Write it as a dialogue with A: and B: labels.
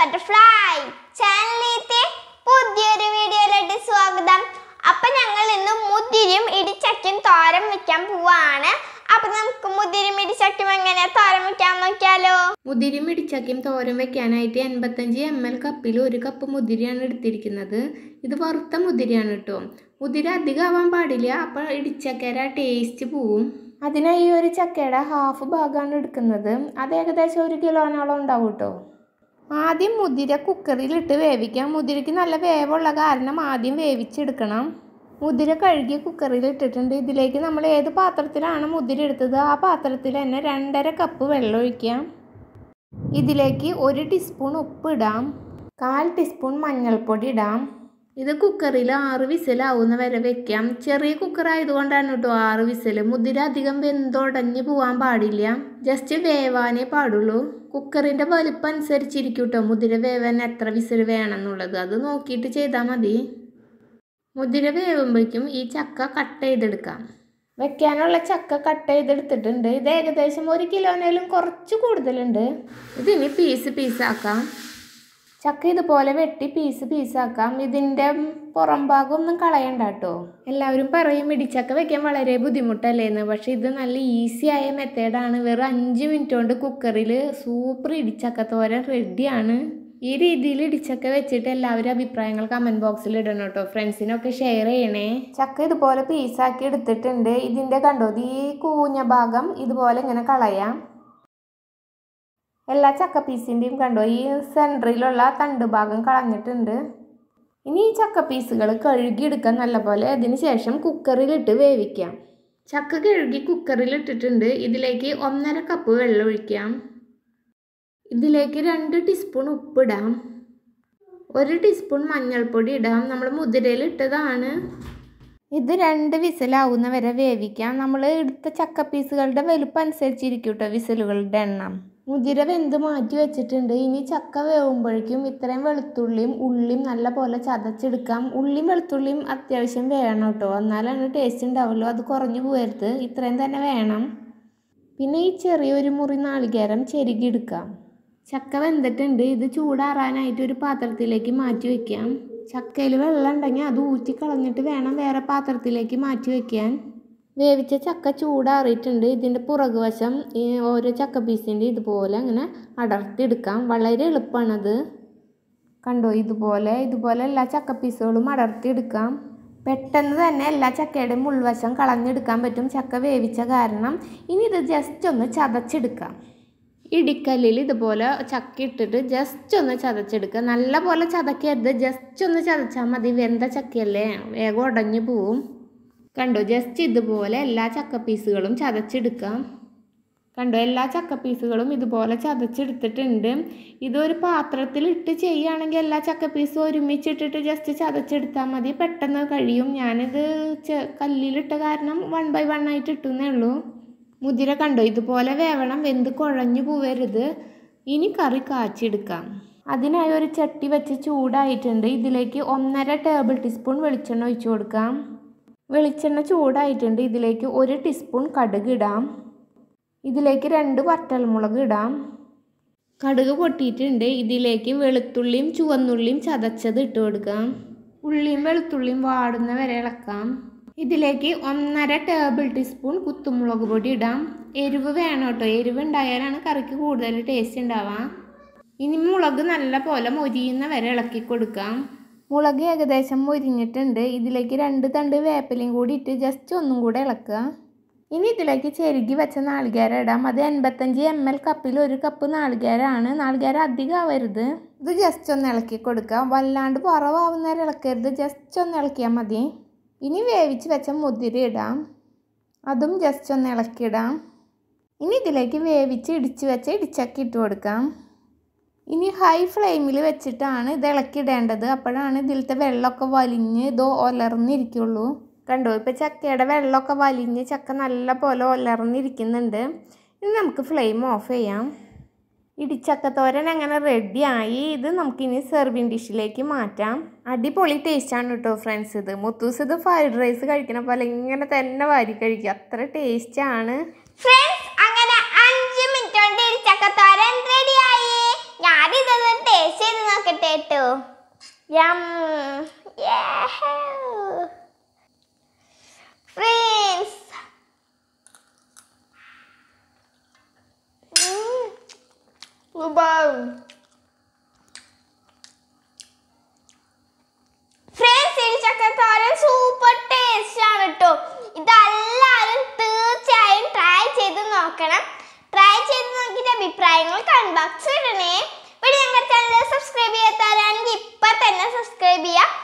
A: Butterfly ചാനലിലേക്ക് പുതിയൊരു വീഡിയോയിലേക്ക് സ്വാഗതം. അപ്പോൾ ഞങ്ങൾ ഇന്ന് മുതിരയും ഇടിച്ചക്കയും തോരൻ വെക്കാൻ പോവാണ്. അപ്പോൾ നമുക്ക് മുതിരയും ഇടിച്ചക്കയും എങ്ങനെ തോരൻ വെക്കാൻ നോക്കിയാലോ.
B: മുതിരയും ഇടിച്ചക്കയും തോരൻ വെക്കാനായിട്ട് 85 ml കപ്പിൽ 1 കപ്പ് മുതിരയാണ് എടുത്തിരിക്കുന്നത്. ഇത് വറുത്ത മുതിരയാണ് കേട്ടോ. മുതിര അധികം ആവാൻ പാടില്ല, അപ്പോൾ ഇടിച്ചക്കയുടെ ടേസ്റ്റ് പോവും. അതിനായി ഒരു ചക്കയുടെ ഹാഫ് ഭാഗമാണ് എടുക്കുന്നത്. അത് ഏകദേശം 1 കിലോനോളം ഉണ്ടാവും കേട്ടോ. ആദ്യം മുതിര കുക്കറിലിട്ട് വേവിക്കാം. മുതിരയ്ക്ക് നല്ല വേവുള്ള കാരണം ആദ്യം വേവിച്ചെടുക്കണം. മുതിര കഴുകി കുക്കറിൽ ഇട്ടിട്ടുണ്ട്. ഇതിലേക്ക് നമ്മൾ ഏത് പാത്രത്തിലാണ് മുതിര എടുത്തത് ആ പാത്രത്തിൽ തന്നെ 2.5 കപ്പ് വെള്ളം ഒഴിക്കാം. ഇതിലേക്ക് 1 ടീസ്പൂൺ ഉപ്പ് ഇടാം, 1/4 ടീസ്പൂൺ മഞ്ഞൾപ്പൊടി ഇടാം. ഇത് കുക്കറിൽ 6 വിസിലാവുന്ന വരെ വെക്കാം. ചെറിയ കുക്കർ ആയതുകൊണ്ടാണ് കേട്ടോ 6 വിസിൽ. മുതിര അധികം വെന്തുടഞ്ഞ് പോകാൻ പാടില്ല, ജസ്റ്റ് വേവാനേ പാടുള്ളൂ. കുക്കറിൻ്റെ വലുപ്പം അനുസരിച്ചിരിക്കും കേട്ടോ മുതിര വേവാൻ എത്ര വിസിൽ വേണമെന്നുള്ളത്. അത് നോക്കിയിട്ട് ചെയ്താൽ മതി. മുതിര വേവുമ്പോഴേക്കും ഈ ചക്ക കട്ട് ചെയ്തെടുക്കാം. വെക്കാനുള്ള ചക്ക കട്ട് ചെയ്തെടുത്തിട്ടുണ്ട്. ഇത് ഏകദേശം 1 കിലോനേലും കുറച്ച് കൂടുതലുണ്ട്. ഇതിനി പീസാക്കാം. ചക്ക ഇതുപോലെ വെട്ടി പീസാക്കാം. ഇതിൻ്റെ പുറം ഭാഗം ഒന്നും കളയണ്ട കേട്ടോ. എല്ലാവരും പറയും ഇടിച്ചക്ക വെക്കാൻ വളരെ ബുദ്ധിമുട്ടല്ലേന്ന്. പക്ഷേ ഇത് നല്ല ഈസിയായ മെത്തേഡാണ്. വെറും 5 മിനിറ്റ് കൊണ്ട് കുക്കറിൽ സൂപ്പർ ഇടിച്ചക്ക തോരൻ റെഡിയാണ്. ഈ രീതിയിൽ ഇടിച്ചക്ക വെച്ചിട്ട് എല്ലാവരും അഭിപ്രായങ്ങൾ കമൻറ്റ് ബോക്സിൽ ഇടണം കേട്ടോ. ഫ്രണ്ട്സിനൊക്കെ ഷെയർ ചെയ്യണേ. ചക്ക ഇതുപോലെ പീസാക്കി എടുത്തിട്ടുണ്ട്. ഇതിൻ്റെ കണ്ടോ ഈ കൂഞ്ഞ ഭാഗം ഇതുപോലെ ഇങ്ങനെ കളയാം. എല്ലാ ചക്ക പീസിൻ്റെയും കണ്ടോ ഈ സെൻറ്ററിലുള്ള തണ്ട് ഭാഗം കളഞ്ഞിട്ടുണ്ട്. ഇനി ഈ ചക്ക പീസുകൾ കഴുകിയെടുക്കാൻ നല്ലപോലെ. അതിന് ശേഷം കുക്കറിലിട്ട് വേവിക്കാം. ചക്ക കഴുകി കുക്കറിലിട്ടിട്ടുണ്ട്. ഇതിലേക്ക് 1.5 കപ്പ് വെള്ളം ഒഴിക്കാം. ഇതിലേക്ക് 2 ടീസ്പൂൺ ഉപ്പിടാം, 1 ടീസ്പൂൺ മഞ്ഞൾപ്പൊടി ഇടാം. നമ്മൾ മുതിരയിൽ ഇട്ടതാണ്. ഇത് 2 വിസിലാവുന്ന വരെ വേവിക്കാം. നമ്മൾ എടുത്ത ചക്ക പീസുകളുടെ വലുപ്പം അനുസരിച്ചിരിക്കും കേട്ടോ വിസിലുകളുടെ എണ്ണം. മുതിര വെന്ത് മാറ്റി വെച്ചിട്ടുണ്ട്. ഇനി ചക്ക വേവുമ്പോഴേക്കും ഇത്രയും വെളുത്തുള്ളിയും ഉള്ളിയും നല്ല പോലെ ചതച്ചെടുക്കാം. ഉള്ളിയും വെളുത്തുള്ളിയും അത്യാവശ്യം വേണം കേട്ടോ, എന്നാലാണ് ടേസ്റ്റ് ഉണ്ടാവുള്ളൂ. അത് കുറഞ്ഞു പോകരുത്, ഇത്രയും തന്നെ വേണം. പിന്നെ ഈ ചെറിയൊരു മുറി നാളികേരം ചെരുകിയെടുക്കാം. ചക്ക വെന്തിട്ടുണ്ട്. ഇത് ചൂടാറാനായിട്ട് ഒരു പാത്രത്തിലേക്ക് മാറ്റി വയ്ക്കാം. ചക്കയിൽ വെള്ളം ഉണ്ടെങ്കിൽ അത് ഊറ്റി കളഞ്ഞിട്ട് വേണം വേറെ പാത്രത്തിലേക്ക് മാറ്റി വയ്ക്കാൻ. വേവിച്ച ചക്ക ചൂടാറിയിട്ടുണ്ട്. ഇതിൻ്റെ പുറകുവശം ഈ ഓരോ ചക്ക പീസിൻ്റെ ഇതുപോലെ അങ്ങനെ അടർത്തിയെടുക്കാം. വളരെ എളുപ്പമാണത്. കണ്ടോ ഇതുപോലെ എല്ലാ ചക്ക പീസുകളും അടർത്തിയെടുക്കാം. പെട്ടെന്ന് തന്നെ എല്ലാ ചക്കയുടെയും ഉൾവശം കളഞ്ഞെടുക്കാൻ പറ്റും ചക്ക വേവിച്ച കാരണം. ഇനി ഇത് ജസ്റ്റ് ഒന്ന് ചതച്ചെടുക്കാം. ഇടിക്കല്ലിൽ ഇതുപോലെ ചക്ക ഇട്ടിട്ട് ജസ്റ്റ് ഒന്ന് ചതച്ചെടുക്കുക. നല്ല പോലെ ചതക്കരുത്, ജസ്റ്റ് ഒന്ന് ചതച്ചാൽ മതി. വെന്ത ചക്കയല്ലേ, വേഗം ഉടഞ്ഞു പോവും. കണ്ടോ ജസ്റ്റ് ഇതുപോലെ എല്ലാ ചക്ക പീസുകളും ചതച്ചെടുക്കാം. കണ്ടോ എല്ലാ ചക്ക പീസുകളും ഇതുപോലെ ചതച്ചെടുത്തിട്ടുണ്ട്. ഇതൊരു പാത്രത്തിലിട്ട് ചെയ്യുകയാണെങ്കിൽ എല്ലാ ചക്ക പീസും ഒരുമിച്ചിട്ടിട്ട് ജസ്റ്റ് ചതച്ചെടുത്താൽ മതി, പെട്ടെന്ന് കഴിയും. ഞാനിത് കല്ലിലിട്ട കാരണം 1 by 1 ആയിട്ട് ഇട്ടുന്നേ ഉള്ളൂ. മുതിര കണ്ടോ ഇതുപോലെ വേവണം, വെന്ത് കുഴഞ്ഞു പോവരുത്. ഇനി കറി കാച്ചിയെടുക്കാം. അതിനായി ഒരു ചട്ടി വെച്ച് ചൂടായിട്ടുണ്ട്. ഇതിലേക്ക് 1.5 ടേബിൾ ടീസ്പൂൺ വെളിച്ചെണ്ണ ഒഴിച്ചു കൊടുക്കാം. വെളിച്ചെണ്ണ ചൂടായിട്ടുണ്ട്. ഇതിലേക്ക് 1 ടീസ്പൂൺ കടുക് ഇടാം. ഇതിലേക്ക് 2 വറ്റൽമുളക് ഇടാം. കടുക് പൊട്ടിയിട്ടുണ്ട്. ഇതിലേക്ക് വെളുത്തുള്ളിയും ചുവന്നുള്ളിയും ചതച്ചത് ഇട്ട് കൊടുക്കാം. ഉള്ളിയും വെളുത്തുള്ളിയും വാടുന്ന വരെ ഇളക്കാം. ഇതിലേക്ക് 1.5 ടേബിൾ ടീസ്പൂൺ കുത്തുമുളക് പൊടി ഇടാം. എരിവ് വേണം കേട്ടോ, എരിവ് ഉണ്ടായാലാണ് കറിക്ക് കൂടുതൽ ടേസ്റ്റ് ഉണ്ടാവാം. ഇനി മുളക് നല്ല പോലെ മൊരിയുന്ന വരെ ഇളക്കി കൊടുക്കാം. മുളക് ഏകദേശം മൊരിഞ്ഞിട്ടുണ്ട്. ഇതിലേക്ക് 2 തണ്ട് വേപ്പിലയും കൂടി ഇട്ട് ജസ്റ്റ് ഒന്നും കൂടെ ഇളക്കുക. ഇനി ഇതിലേക്ക് ചെരുകി വെച്ച നാളികേരം ഇടാം. അത് 85 ml കപ്പിൽ 1 കപ്പ് നാളികേരമാണ്. നാളികേരം അധികം ആവരുത്. ഇത് ജസ്റ്റ് ഒന്ന് ഇളക്കി കൊടുക്കാം. വല്ലാണ്ട് കുറവാവുന്നേരം ഇളക്കരുത്, ജസ്റ്റ് ഒന്ന് ഇളക്കിയാൽ മതി. ഇനി വേവിച്ച് വെച്ച മുതിര ഇടാം. അതും ജസ്റ്റ് ഒന്ന് ഇളക്കിയിടാം. ഇനി ഇതിലേക്ക് വേവിച്ച് ഇടിച്ച് വെച്ച ഇടിച്ചക്ക ഇട്ട് കൊടുക്കാം. ഇനി ഹൈ ഫ്ലെയിമിൽ വെച്ചിട്ടാണ് ഇത് ഇളക്കിയിടേണ്ടത്. അപ്പോഴാണ് ഇതിലത്തെ വെള്ളമൊക്കെ വലിഞ്ഞ് ഇത് ഒലർന്നിരിക്കുള്ളൂ. കണ്ടോ ഇപ്പോൾ ചക്കയുടെ വെള്ളമൊക്കെ വലിഞ്ഞ് ചക്ക നല്ല പോലെ ഒലർന്നിരിക്കുന്നുണ്ട്. ഇനി നമുക്ക് ഫ്ലെയിം ഓഫ് ചെയ്യാം. ഇടിച്ചക്കത്തോരൻ അങ്ങനെ റെഡിയായി. ഇത് നമുക്കിനി സെർവിങ് ഡിഷിലേക്ക് മാറ്റാം. അടിപൊളി ടേസ്റ്റാണ് കേട്ടോ ഫ്രണ്ട്സ്. ഇത് മുത്തൂസ് ഇത് ഫ്രൈഡ് റൈസ് കഴിക്കണ പോലെ ഇങ്ങനെ തന്നെ വാരി കഴിക്കുക, അത്ര ടേസ്റ്റാണ്
A: ഫ്രണ്ട്സ്. അങ്ങനെ 5 മിനിറ്റ് കൊണ്ട് ഇടിച്ചക്കത്തോരൻ റെഡിയായി. ഞാനിതൊന്ന് ടേസ്റ്റ് ചെയ്ത് നോക്കട്ടെ കേട്ടോ. ഫ്രണ്ട്സ് ഇടിച്ചക്കത്തോരൻ സൂപ്പർ ടേസ്റ്റ് ആണ് കേട്ടോ. ഇതെല്ലാവരും തീർച്ചയായും ട്രൈ ചെയ്ത് നോക്കണം. ട്രൈ ചെയ്ത് നോക്കിയിട്ട് അഭിപ്രായങ്ങൾ കമന്റ് ബോക്സിൽ ഇടണേ. പിന്നെ ഞങ്ങളുടെ ചാനൽ സബ്സ്ക്രൈബ് ചെയ്യാത്തവരാണെങ്കിൽ ഇപ്പം തന്നെ സബ്സ്ക്രൈബ് ചെയ്യുക.